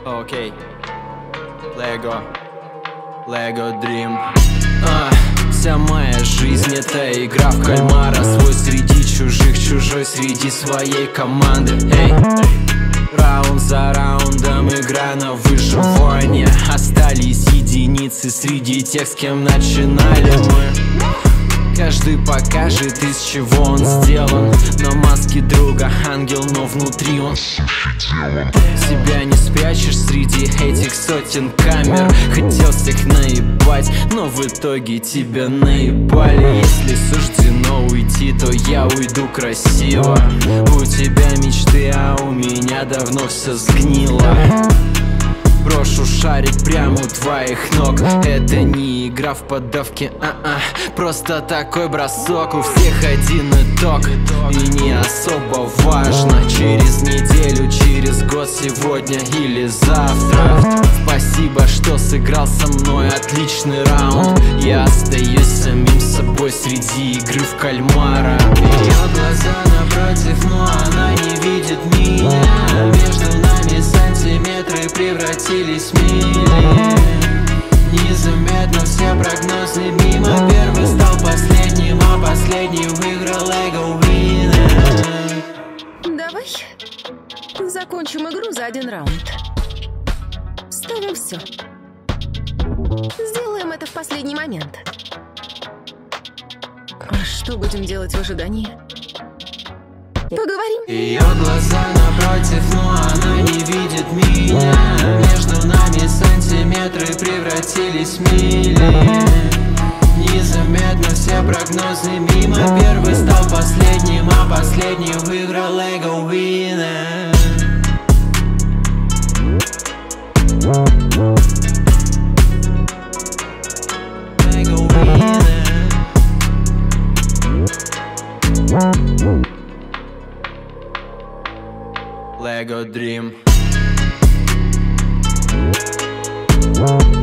Окей. Lego Dream. Вся моя жизнь это игра в кальмара. Свой среди чужих, чужой среди своей команды. Эй, раунд за раундом игра на выживание. Остались единицы среди тех, с кем начинали мы. Каждый покажет, из чего он сделан. На маске друга ангел, но внутри он себя не спрячешь среди этих сотен камер. Хотел всех наебать, но в итоге тебя наебали. Если суждено уйти, то я уйду красиво. У тебя мечты, а у меня давно все сгнило. Брошу шарик прямо у твоих ног. Это не игра в поддавке, просто такой бросок. У всех один итог, и не особо важно. Через неделю, через год, сегодня или завтра. Спасибо, что сыграл со мной отличный раунд. Я остаюсь самим собой среди игры в кальмара. Ее глаза напротив, но она не видит меня. Между нами сантиметры превратились в мили. Незаметно все прогнозы мимо. Первый стал последним, а последний выиграл Lego Winner. Давай закончим игру за один раунд. Ставим все. Сделаем это в последний момент. А что будем делать в ожидании? Поговорим. Ее глаза напротив, но она не видит меня. Между нами сантиметры превратились в мили. Незаметно все прогнозы мимо. Первый стал последним, а последний выиграл Lego Winner. Lego Winner. Lego Dream.